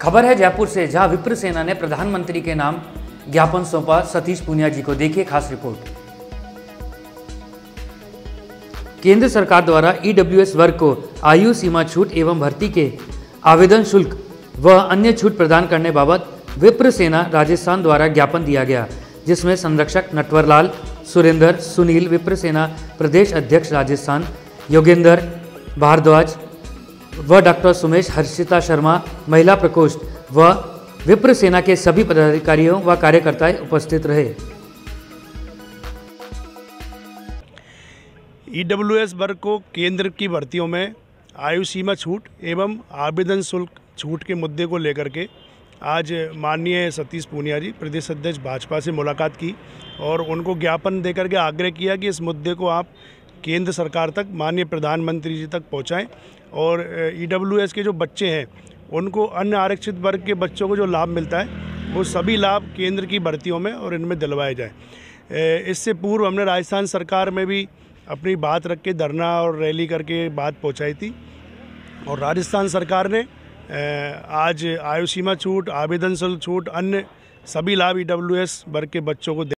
खबर है जयपुर से, जहां विप्र सेना ने प्रधानमंत्री के नाम ज्ञापन सौंपा सतीश पूनिया जी को। देखिए खास रिपोर्ट। केंद्र सरकार द्वारा ईडब्ल्यूएस वर्ग को आयु सीमा छूट एवं भर्ती के आवेदन शुल्क व अन्य छूट प्रदान करने बाबत विप्र सेना राजस्थान द्वारा ज्ञापन दिया गया, जिसमें संरक्षक नटवरलाल सुरेंद्र सुनील, विप्र सेना प्रदेश अध्यक्ष राजस्थान योगेंद्र भारद्वाज व डॉक्टर सुमेश हर्षिता शर्मा, महिला प्रकोष्ठ व विप्र सेना के सभी पदाधिकारियों व कार्यकर्ता उपस्थित रहे। ईडब्ल्यूएस वर्ग को केंद्र की भर्तियों में आयु सीमा छूट एवं आवेदन शुल्क छूट के मुद्दे को लेकर के आज माननीय सतीश पूनिया जी प्रदेश अध्यक्ष भाजपा से मुलाकात की और उनको ज्ञापन देकर के आग्रह किया कि इस मुद्दे को आप केंद्र सरकार तक, माननीय प्रधानमंत्री जी तक पहुंचाएं और ईडब्ल्यूएस के जो बच्चे हैं उनको अन्य आरक्षित वर्ग के बच्चों को जो लाभ मिलता है वो सभी लाभ केंद्र की भर्तियों में और इनमें दिलवाए जाए। इससे पूर्व हमने राजस्थान सरकार में भी अपनी बात रख के धरना और रैली करके बात पहुंचाई थी और राजस्थान सरकार ने आज आयु सीमा छूट, आवेदन शुल्क छूट, अन्य सभी लाभ ईडब्ल्यूएस वर्ग के बच्चों को